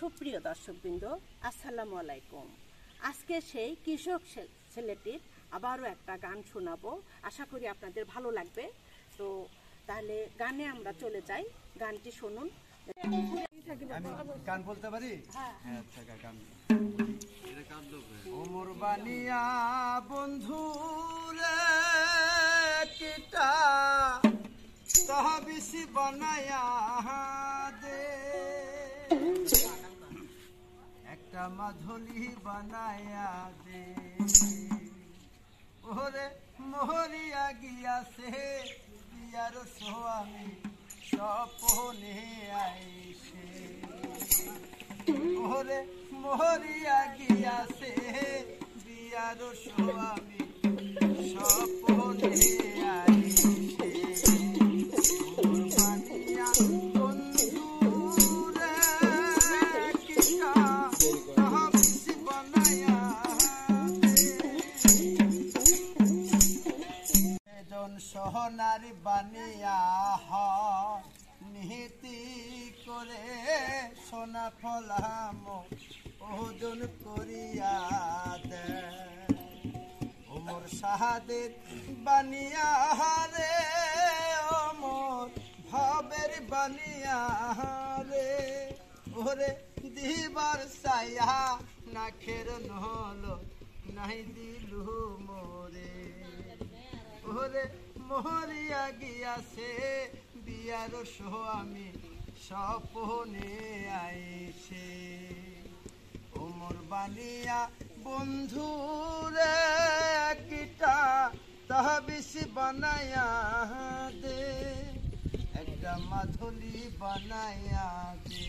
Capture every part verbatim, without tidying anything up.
সুপ্রিয় দর্শকবৃন্দ, আসসালামু আলাইকুম। আজকে সেই কৃষক ছেলেটির আবারও একটা গান শোনাবো, আশা করি আপনাদের ভালো লাগবে। তো তাহলে গানে আমরা চলে যাই, গানটি শুনুন। আমি গান বলতে পারি? হ্যাঁ, আচ্ছা গান। ওমর বানিয়া বন্ধু রে কিটা তহবিসি বানায়া দে, একটা মাধুলি বানায়া দে। ওরে মোহরিয়া গিয়াছে বিয়ার সোয়ামী স্বপনে আইসে। ওরে মোহরিয়া গিয়াছে বিয়ার সোয়ামী স্বপনে আইসে। সোহনারি বানিয়া নিহিতি করে সোনা ফলাম ওজন করিয়া দে। ওমর শাহাদের বানিয়া রে, ওমর ভবের বানিয়া রে। ওরে দিবার সায়া নাখের নহল নাই দিলু মোরে। ওরে মোহরিয়া গিয়াছে বিয়ার সোয়ামী স্বপনে আইসে। ওমর বানিয়া বন্ধু রে কিটা তহবিসি বানায়া দে, একটা মাধুলি বানায়া দে।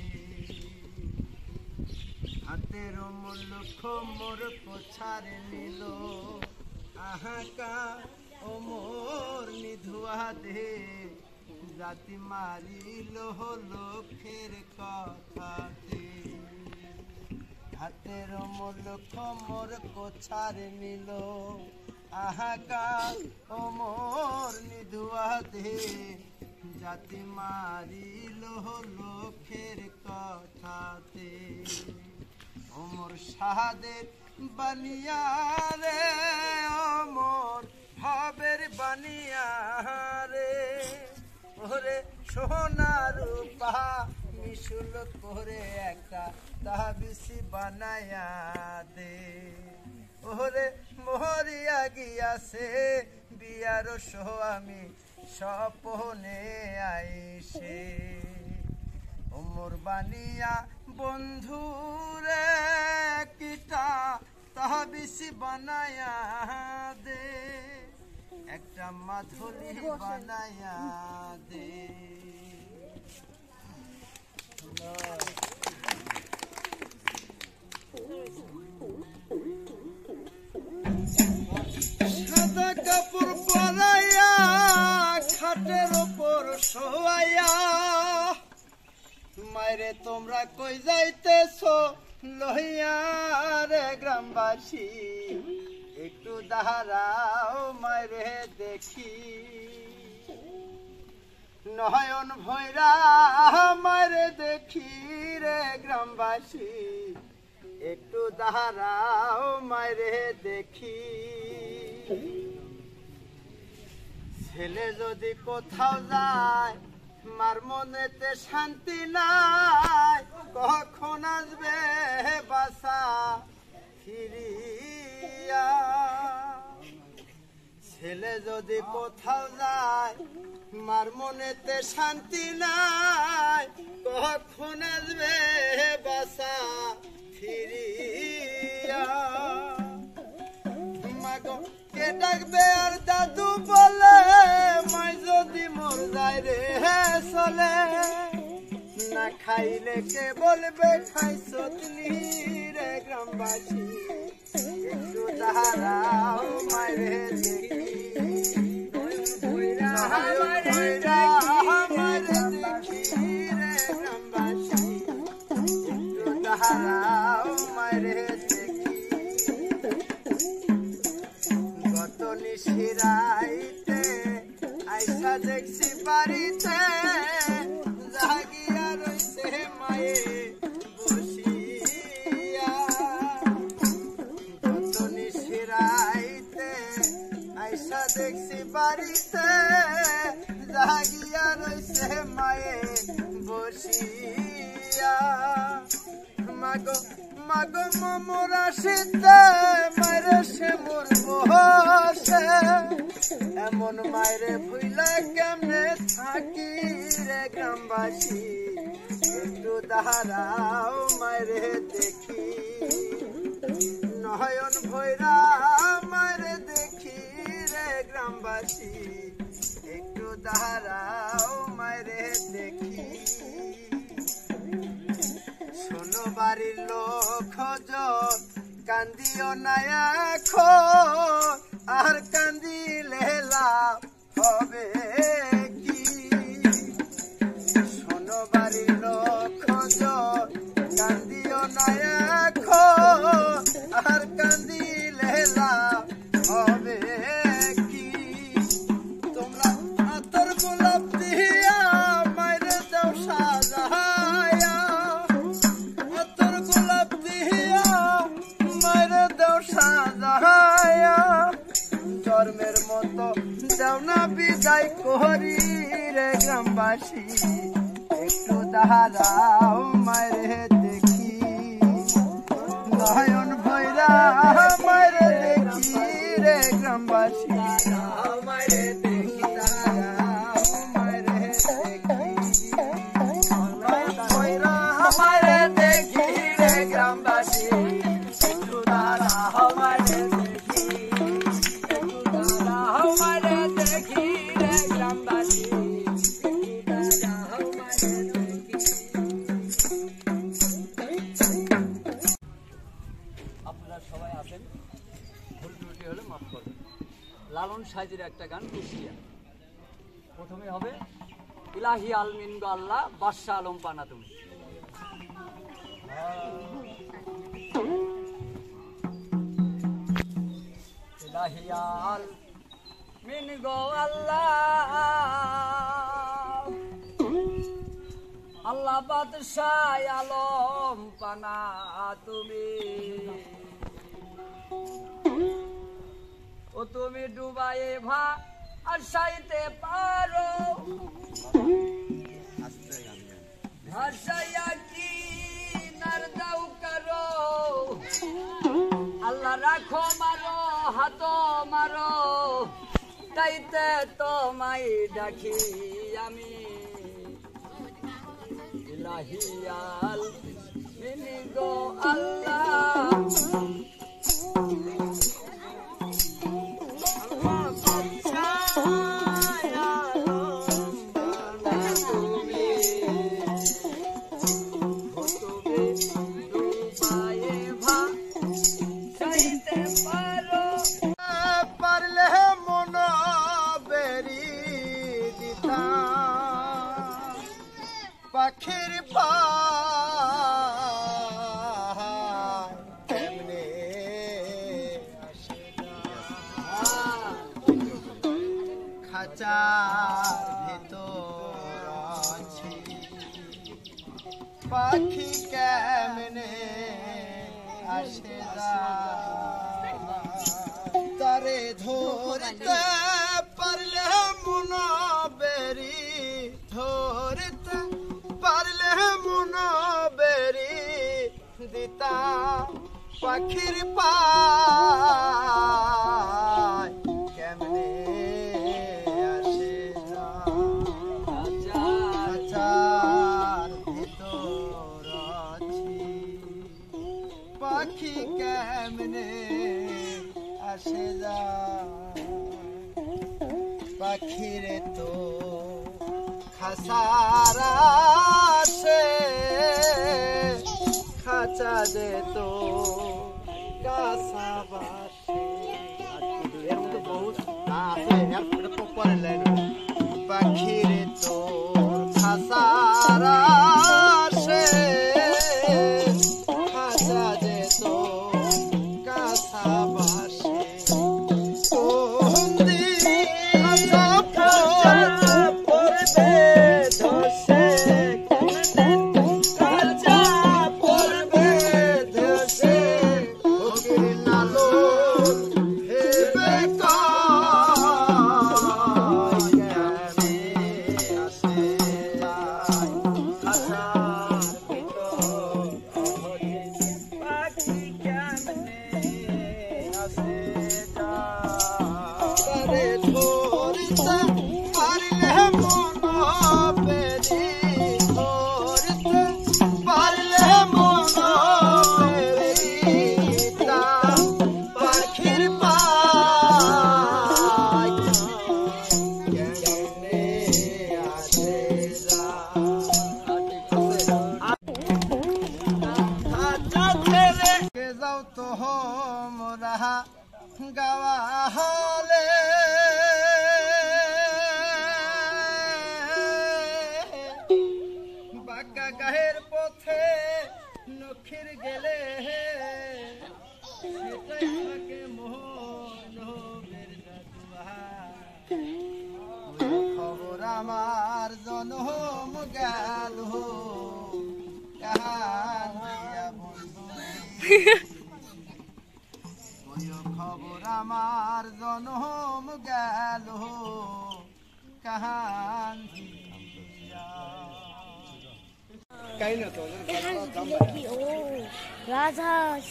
হাতের মুলুখ মোর কোছারে নিল আহাকা ওমর নিধুয়া দে, জাতি মারিল লোকের কথাতে। হাতের মুলুখ মোর কোছারে নিল আহাকা ওমর নিধুয়া দে, জাতি মারিল লোকের কথাতে। ওমর শাহাদের বানিয়া রে, ওমর ভবের বানিয়া রে। ওরে সোনা রূপা মিশুল করে একটা তাবিসি বানায়া দে। ওরে মোহরিয়া গিয়াছে বিয়ার সোয়ামী স্বপনে আইসে। ওমর বানিয়া বন্ধু রে কিটা তাবিসি বানায়া দে, একটা মাধুলি বানায়া দে। সাদা কাপড় পরাইয়া খাটের ওপর শোয়াইয়া, মাইরে তোমরা কই যাইতেছ লইয়া রে গ্রামবাসী, একটু দাঁড়াও মাইরে দেখি। নয়ন ভৈরা মাইরে দেখি রে গ্রামবাসী, একটু দাঁড়াও মাইরে দেখি। ছেলে যদি কোথাও যায় মার মনেতে শান্তি নাই, কখন আসবে বাসা ফিরিয়া। ছেলে যদি কোথাও যায় মার মনেতে শান্তি নাই, কখন আসবে বাসা ফিরিয়া। মাগো কে ডাকবে আর দাদু বলে, মাই যদি মর যায় রে চলে। না খাইলে কে বলবে খাইছ তুমি রে গ্রামবাসী, একটু দাঁড়াও মাইরে দেখি। মাইরে দেখি রে গ্রামবাসী, একটু দাঁড়াও মাইরে দেখি। গত নিশিরাইতে আইসা দেখছি বাড়িতে, জাগিয়া রইছে মায়ে বসি। আইসা দেখছি বাড়িতে জাগিয়া রইছে মায়ে বসিয়া মাগো মাগো মোরা শীতে মায়ের সে মোর বসে এমন মায়েরে ভুইলা কেমনে থাকি রে গ্রামবাসী একটু দাঁড়াও মায়েরে দেখি নয়ন ভৈরা মায়েরে দেখি রে গ্রামবাসী একটু দাঁড়াও মায়েরে দেখি শোনো বাড়ির লোক জন কান্দিও না এখন আর কান্দিলে লাভ হবে কি শোনো বাড়ির লোক জন কান্দিও না এখন আর কান্দিলে লাভ হবে কি তোমরা আতর গোলাপ দিয়া মাইরে দাও সাজায়া আতর গোলাপ দিয়া মাইরে দাও সাজায়া জন্মের মতো যাও না বিদায় করি রে গ্রামবাসী একটু দাঁড়াও মাইরে দেখি নয়ন ভৈরা মাইরে দেখি রে গ্রামবাসী মাইরে দেখি দাঁড়াও মাইরে দেখি নয়ন ভৈরা মাইরে দেখি রে গ্রামবাসী একটু দাঁড়াও মাইরে দেখি একটু দাঁড়াও মাইরে দেখি রে গ্রামবাসী একটু দাঁড়াও মাইরে দেখি। আপনারা সবাই আছেন, ভুল ত্রুটি হলে মাফ করবেন। লালন সাইজের একটা গান কুষ্টিয়া। প্রথমে হবে ইলাহি আলমিন গো আল্লাহ বাদশা আলম পানা তুমি। ইলাহি আলমিন গো আল্লাহ আল্লাহ বাদশাহ আলম পানা তুমি ও তুমি ডুবায়ে ভা আসাইতে পারো ভাসাইয়া কি নারদাও করো আল্লাহ রাখো মারো হাত মারো তাইতে তোমায় ডাকি আমি ইলাহি আলমিন গো আল্লাহ পারলে মন বেরি দিতা পাখির পামনে খাঁচার ভিতর আছি পাখি কেমনে আসে তারে ধরতে পারলে মন বেরি ধরতে পারলে মন বেরি দিতা পাখির পায় কেমনে আসে খাঁচার ভিতর আছি পাখি কেমনে আসে যা পাখিরে তো খাসারা সে খাঁচা দে তো কাঁসা বাসে এর মধ্যে বহুত আছে পরে লাইন পাখিরে তো খাসারা সে খাঁচা দে তো কাঁসা বাসে Oh গেল কাহান দিয়া বন্ধু কইও খবর আমার জনম গেল কাহান দিয়া কাই না তো রাজহাঁস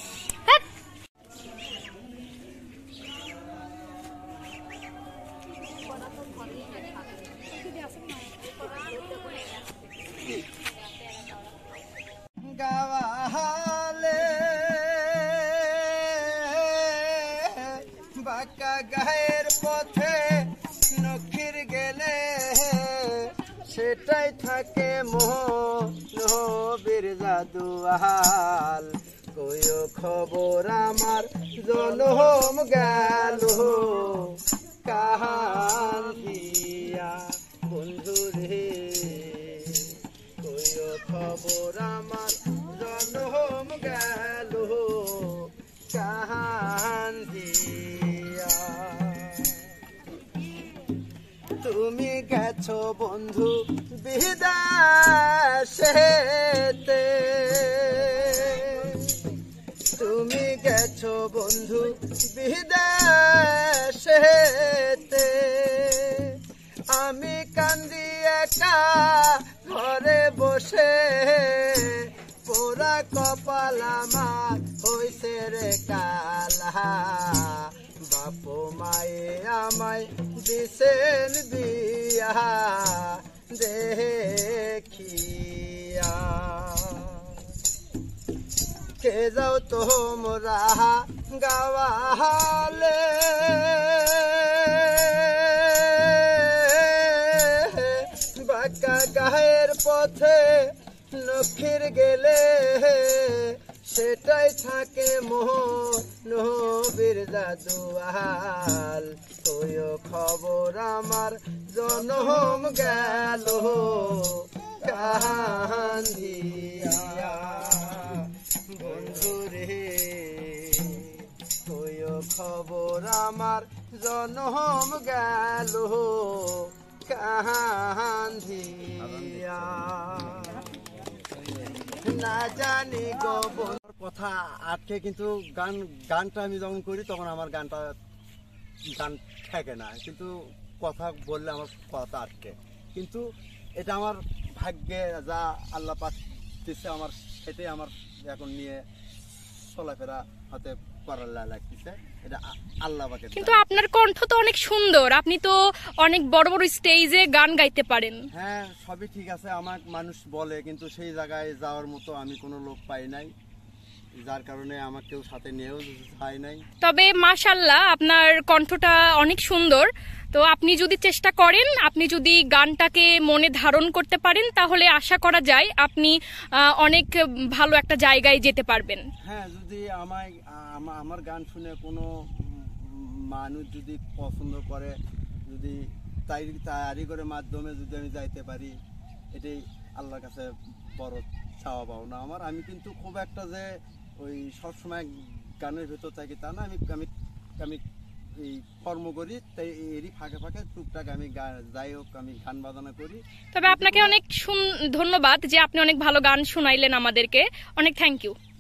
গাওয়ালে বাঁকা গায়ের পথে নখির গেলে সেটাই থাকে মোহনবীর জাদুয়াল কইও খবর আমার জনম গেল কাহান দিয়া বন্ধু রে কইও খবর আমার জনম গেল কাহান দিয়া তুমি গেছো বন্ধু বিদেশেতে তুমি গেছো বন্ধু বিদেশেতে আমি কান্দি একা ঘরে বসে পোড়া কপাল আমার হইছে রে কালা বাপ মায়ে আমায় দিছেন বিয়া দেখিয়া কে যাও তোমরা গাওয়ালে বাঁকা গায়ের পথে নখির গেলে সেটাই থাকে মোহনবীর জাদুয়াল কইও খবর আমার জনম গেল কাহান দিয়া বন্ধু রে কইও খবর আমার জনম গেল কাহান দিয়া না জানি গো কথা আটকে কিন্তু গান গানটা আমি যখন করি তখন আমার গানটা গান থাকে না কিন্তু কথা বললে আমার কথা আটকে কিন্তু এটা আমার ভাগ্যে যা আল্লাহ পাক দিচ্ছে আমার সেটাই আমার এখন নিয়ে চলাফেরা হতে করার লাগতেছে এটা আল্লাহ পাকের। কিন্তু আপনার কণ্ঠ তো অনেক সুন্দর, আপনি তো অনেক বড় বড় স্টেজে গান গাইতে পারেন। হ্যাঁ সবই ঠিক আছে, আমার মানুষ বলে কিন্তু সেই জায়গায় যাওয়ার মতো আমি কোনো লোক পাই নাই, যার কারণে আমার কেউ সাথে নিয়েও যায় নাই। তবে মাশাআল্লাহ আপনার কণ্ঠটা অনেক সুন্দর, তো আপনি যদি চেষ্টা করেন, আপনি যদি গানটাকে মনে ধারণ করতে পারেন তাহলে আশা করা যায় আপনি অনেক ভালো একটা জায়গায় যেতে পারবেন। হ্যাঁ যদি আমায় আমার গান শুনে কোনো মানুষ যদি পছন্দ করে, যদি তাই তারি করে মাধ্যমে যদি আমি যাইতে পারি, এটাই আল্লাহর কাছে বড় চাওয়া পাওনা আমার। আমি কিন্তু খুব একটা যে ওই সবসময় গানের ভেতর থাকি তা না, আমি আমি আমি এই কর্ম করি, তাই এরই ফাঁকে ফাঁকে টুকটাক আমি যাই হোক আমি গান বাজনা করি। তবে আপনাকে অনেক ধন্যবাদ যে আপনি অনেক ভালো গান শুনাইলেন আমাদেরকে, অনেক থ্যাংক ইউ।